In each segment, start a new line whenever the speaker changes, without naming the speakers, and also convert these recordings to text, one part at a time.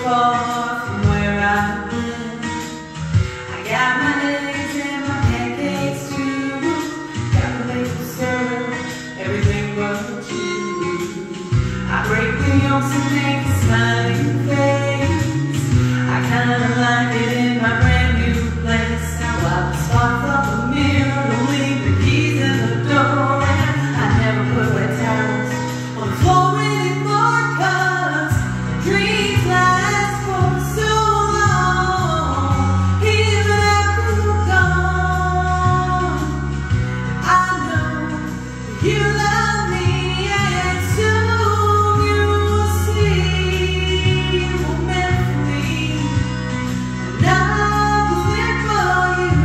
far from where I've been. I got my eggs and my pancakes too. Got the maple syrup, everything but you. I break the yolks and make a smiling face. I kinda like it in my brand new place. Now I swap up the mirror, don't leave the keys in the door. I never put wet towels on the floor anymore, 'cause dreams last for so long, even after you're gone. I know you love me, and soon you will see you were meant for me, and I was meant for you.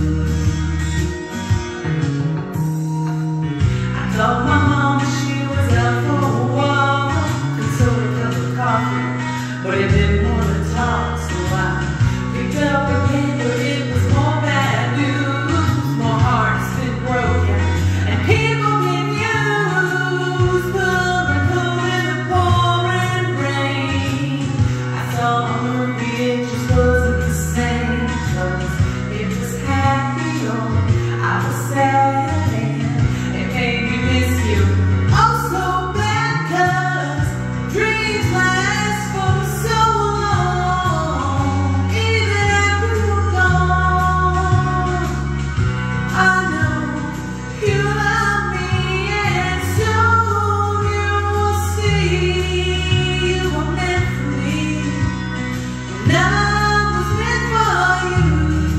I told my mom she was out for a walk, consoled a cup of coffee, but I didn't want to talk, so I picked up a paper. It was more bad news. My heart's been broken, and people can use the cold in the pouring rain. I saw a movie, it just wasn't the same, 'cause it was happy or I was sad, and it made me miss you oh so bad, 'cause dreams last for so long, even after you're gone. I know you love me, and soon you will see you were meant for me, and I was meant for you.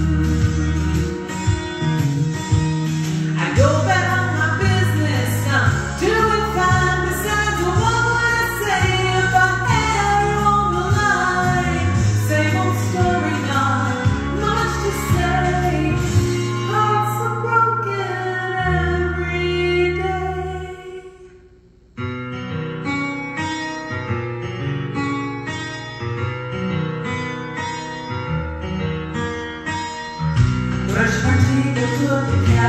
I go about my business, I'm doing fine. Besides, what would I say if I had her on the line? Same old story, not much to say. Hearts are broken every day. Brush my teeth and put the